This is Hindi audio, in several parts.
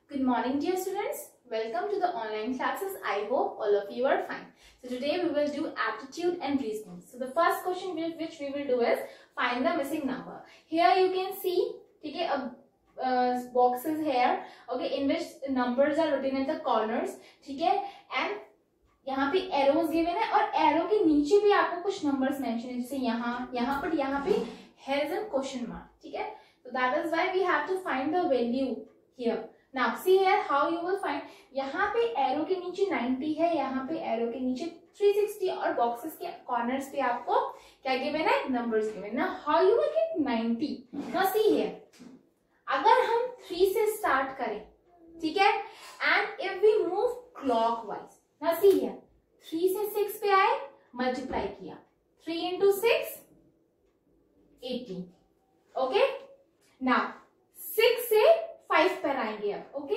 Good morning, dear students. Welcome to the online classes. I hope all of you are fine. So today we will do aptitude and reasoning. So the first question which we will do is find the missing number. Here you can see, okay, boxes here, okay, in which numbers are written at the corners, ठीक है, and यहाँ पे एरोज गिवन है और एरो के नीचे भी आपको कुछ नंबर्स मेंशन है, जैसे यहाँ पे हैज एन क्वेश्चन मार्क, ठीक है. So that is why we have to find the value here. Now see here how you will find. यहाँ पे एरो के नीचे 90 है, यहाँ पे एरो के नीचे 360 और बॉक्सेस के कॉर्नर्स पे आपको क्या गिवन है, numbers given. Now how you will get 90? Now see here, अगर हम 3 से स्टार्ट करें, ठीक है, and if we move clockwise. Now see here, 3 से 6 पे आए, मल्टीप्लाई किया, 3 into 6 18. ओके, नाउ 6 से 5 पर आएंगे अब. Okay,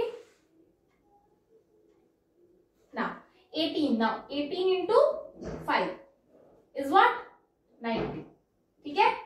now 18. Now 18 into 5 is what? 90. ठीक है.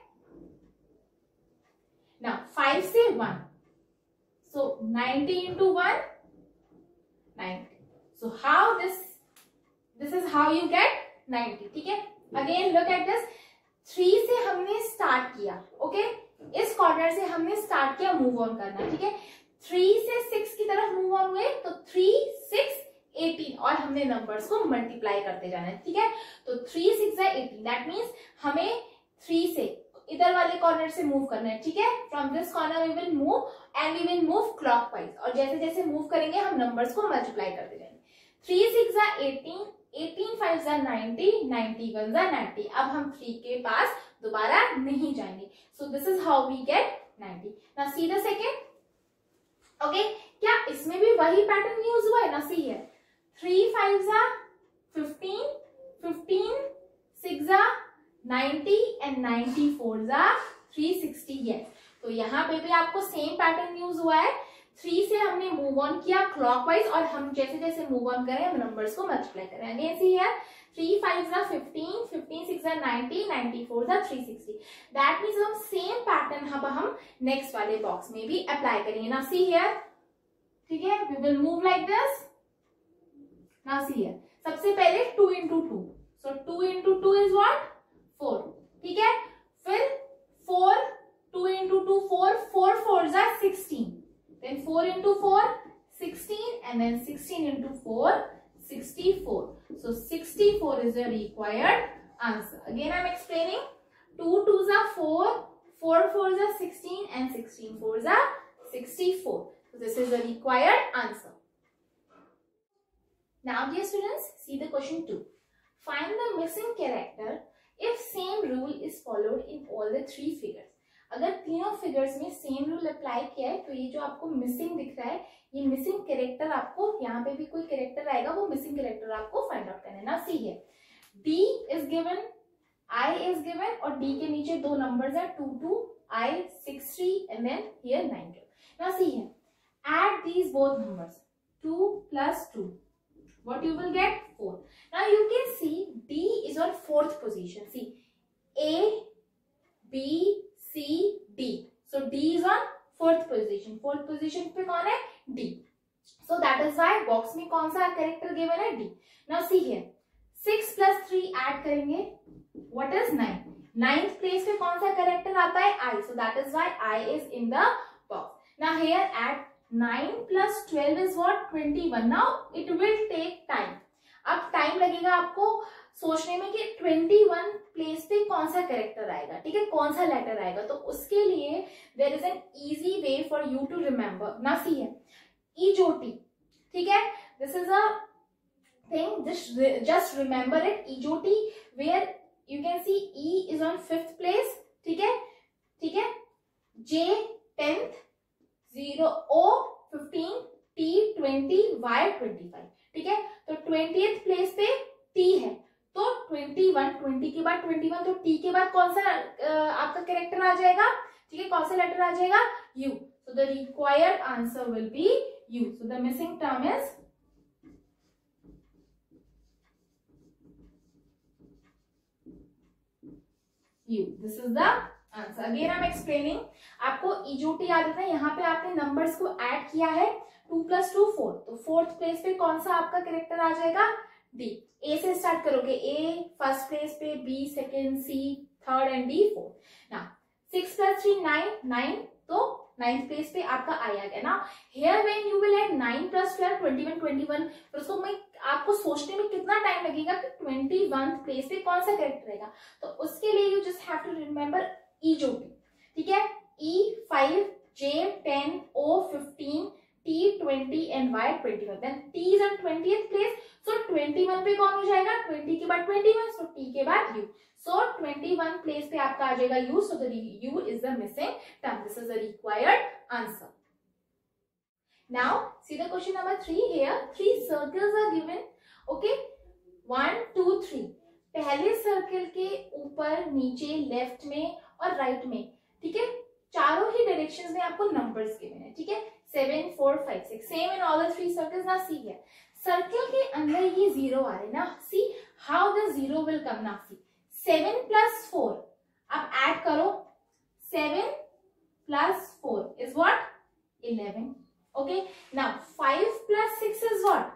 नाउ 5 से 1, so 90 into 1 90. So how this is how you get 90. ठीक है. Again look at this. 3 से हमने स्टार्ट किया, ओके, इस कॉर्नर से हमने स्टार्ट किया मूव ऑन करना, ठीक है. 3 से 6 की तरफ मूव ऑन हुए तो 3 6 18 और हमने नंबर्स को मल्टीप्लाई करते जाना है, ठीक है. तो 3 6 18, दैट मीन्स हमें 3 से इधर वाले कॉर्नर से मूव करना है, ठीक है. From this corner we will move and we will move clockwise, और जैसे जैसे मूव करेंगे हम नंबर्स को मल्टीप्लाई करते जाएंगे. 3 6 18, 18 5 90, 91 90. अब हम 3 के पास दोबारा नहीं जाएंगे. So this is how we get 90. Now see the second. Okay, क्या इसमें भी वही पैटर्न यूज हुआ है? ना सी हियर, 3 5 15, 15 6 90 एंड 94 360. यस, तो यहाँ पे भी आपको सेम पैटर्न यूज हुआ है. 3 से हमने मूव ऑन किया क्लॉकवाइज और हम जैसे जैसे मूव ऑन करें हम नंबर्स को मल्टीप्लाई करें. Again see here, 3 5 15, 15 6 90, 94 360. That means हम सेम पैटर्न हम नेक्स्ट वाले बॉक्स में भी अप्लाई करेंगे. नाउ सी हियर, ठीक है, we will move like this. Now see here, सबसे पहले 2 into 2, so 2 into 2 is what? 4. ठीक है. फिर 4, 2 into 2 4, 4 4s are 16. Then 4 into 4 16, and then 16 into 4 64. So 64 is the required answer. Again I am explaining. 2 2s are 4, 4 4s are 16, and 16 4s are 64. So this is the required answer. Now dear students, see the question 2. Find the missing character if same rule is followed in all the 3 figures. अगर तीनों फिगर्स में सेम रूल अप्लाई किया है तो ये जो आपको मिसिंग दिख रहा है, ये मिसिंग कैरेक्टर आपको, यहाँ पे भी कोई कैरेक्टर आएगा, वो मिसिंग कैरेक्टर आपको फाइंड आउट करना है. ना सी है, D is given, I is given, और D के नीचे दो नंबर्स है 2 2, I 6 3, एंड देन हियर 9 2. ना सी है, add these both numbers, 2 plus 2, what you will get? 4. Now you can see D is on 4th position. See, A B C D. So D is on 4th position. 4th position पे कौन है? D. So that is why box में कौन सा कैरेक्टर गिवन है? D. Now see here, 6 plus 3 add करेंगे, what is 9? 9th place पे कौन सा कैरेक्टर आता है? I. So that is why I is in the box. Now here add 9 plus 12 is what? 21. Now it will take time. अब टाइम लगेगा आपको सोचने में कि 21 प्लेस पे कौन सा कैरेक्टर आएगा, ठीक है, कौन सा लेटर आएगा. तो उसके लिए there is an easy way for you to remember. ना सी है, ईजोटी, ठीक है, this is a thing, just remember it. EJOT where you can see E is on 5th place, ठीक है, ठीक है, J 10th, 0 O 15, T 20, Y 25, ठीक है. तो 20th प्लेस पे T है, तो 21, 20 के बाद 21, तो T के बाद कौन सा आपका कैरेक्टर आ जाएगा, ठीक है, कौन सा लेटर आ जाएगा? U. So the required answer will be U. So the missing term is U. This is the answer. Again I am explaining, आपको EJOT याद रखना है, यहाँ पे आपने नंबर्स को ऐड किया है, 2 + 2 4, तो फोर्थ प्लेस पे कौन सा आपका कैरेक्टर आ जाएगा, D। A से स्टार्ट करोगे, A फर्स्ट प्लेस पे, B second, C third and D fourth. ना 6 + 3 9, 9 तो 9th प्लेस पे आपका I आ गया ना। Here when you will add 9 + 12 21 21, फिर उसको मैं आपको सोचने में कितना टाइम लगेगा कि 21th प्लेस पे कौन सा कैरेक्टर रहेगा, तो उसके लिए you just have to remember EJOT, ठीक है। E 5, J 10, O 15, T 20 and Y 21, then T is on 20th place, so 21 पे कौन हो जाएगा, 20 के बाद 21, so T के बाद U, so 21 प्लेस पे आपका आ जाएगा U, so the U is the missing term, this is the required answer. Now see the question number 3 here, 3 circles are given, okay, 1 2 3, पहले सर्कल के ऊपर नीचे लेफ्ट में और राइट में, ठीक है, चारों ही डायरेक्शंस में आपको नंबर्स गिवन है, ठीक है, 7 4 5 6, same in all the 3 circles. ना सी है, सर्कल के अंदर ये 0 आ रहे हैं ना, see how the 0 will come, ना सी 7 + 4, आप ऐड करो, 7 + 4 is what, 11, okay, now 5 + 6 is what,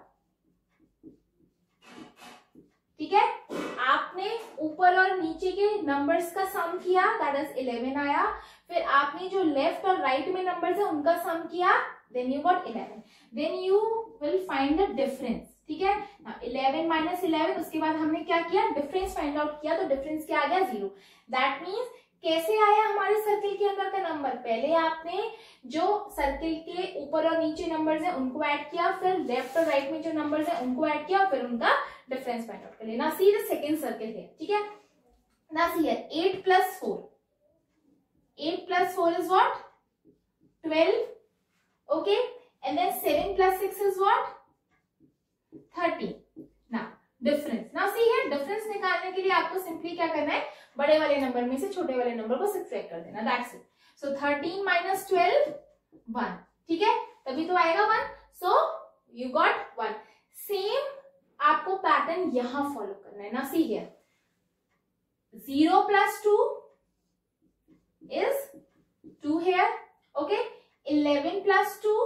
ठीक है, आपने ऊपर और नीचे के नंबर्स का सम किया, दैट इज 11 आया, फिर आपने जो लेफ्ट और राइट में नंबर्स है उनका सम किया, then you got 11, then you will find the difference, ठीक है। 11 - 11, उसके बाद हमने क्या किया, डिफरेंस फाइंड आउट किया, तो डिफरेंस क्या आ गया, 0। दैट मीन्स कैसे आया हमारे सर्किल के अंदर का नंबर, पहले आपने जो सर्किल के ऊपर और नीचे नंबर्स हैं उनको ऐड किया, फिर लेफ्ट और राइट में जो नंबर्स हैं उनको ऐड किया, फिर उनका डिफरेंस फाइंड आउट कर लेना। सी द सेकंड सर्किल है, ठीक है, ना सी है 8 + 4, 8 + 4 is what, 12, okay, and then 7 + 6 is what, 13. now difference, ना सी है, डिफरेंस निकालने के लिए आपको सिंपली क्या करना है, बड़े वाले नंबर में से छोटे वाले नंबर को सब्ट्रैक्ट कर देना, दैट्स इट। सो 13 - 12 1, ठीक है, तभी तो आएगा 1, सो यू गॉट 1। सेम आपको पैटर्न यहां फॉलो करना है, ना see here 0 + 2 is 2 here, okay, 11 + 2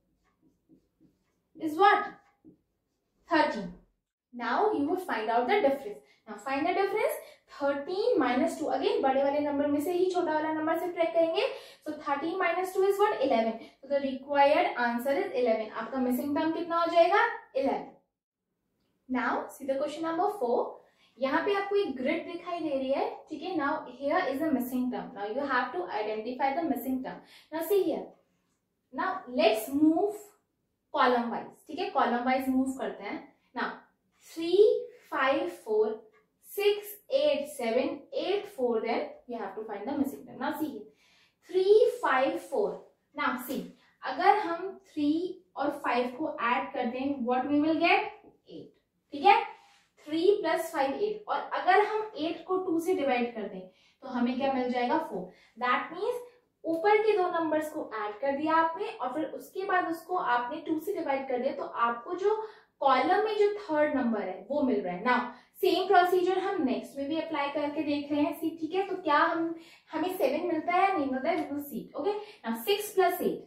is what, 13. now you will find out the difference. now find the difference, 13 - 2, again बड़े वाले नंबर में से ही छोटा वाला नंबर से ट्रैक करेंगे, so 13 - 2 is what, 11, so the required answer is 11, आपका मिसिंग टर्म कितना हो जाएगा, 11। now see the question number 4, यहाँ पे आपको एक ग्रिड दिखाई दे रही है, ठीक है, now here is a missing term, now you have to identify the missing term। now see here, now let's move column wise, ठीक है, column wise move करते हैं। now 3 5 4 6 8 7 8 4, then you have to find the missing term। now see here 3 5 4, now see अगर हम 3 और 5 को ऐड कर दें, what we will get, 8, ठीक है, 3 + 5 8, और अगर हम 8 को 2 से डिवाइड कर दें तो हमें क्या मिल जाएगा, 4। दैट मीन्स ऊपर के दो नंबर्स को ऐड कर दिया आपने, और फिर उसके बाद उसको आपने 2 से डिवाइड कर दिया, तो आपको जो कॉलम में जो थर्ड नंबर है वो मिल रहा है। नाउ सेम प्रोसीजर हम नेक्स्ट में भी अप्लाई करके देख रहे हैं, ठीक है, तो क्या हमें 7 मिलता है या नहीं मिलता है, we will see, okay. Now 6 + 8,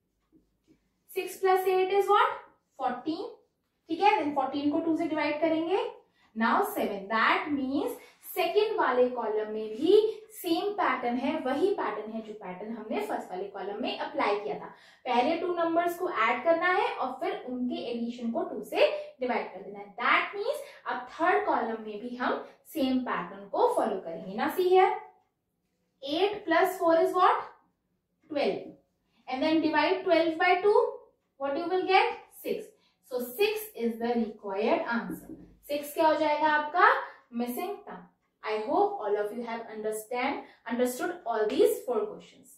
6 + 8 is what, 14, ठीक है, देन 14 को 2 से डिवाइड करेंगे, नाउ 7, दैट मीन्स सेकेंड वाले कॉलम में भी सेम पैटर्न है, वही पैटर्न है जो पैटर्न हमने फर्स्ट वाले कॉलम में अप्लाई किया था। पहले 2 नंबर्स को ऐड करना है और फिर उनके एडिशन को 2 से डिवाइड कर देना है। दैट मीन्स अब थर्ड कॉलम में भी हम सेम पैटर्न को फॉलो करेंगे ना। See here 8 + 4 is what, 12, and then divide 12 by 2, what you will get, 6. So 6 is the required answer. 6 क्या हो जाएगा आपका missing term. I hope all of you have understood all these 4 questions.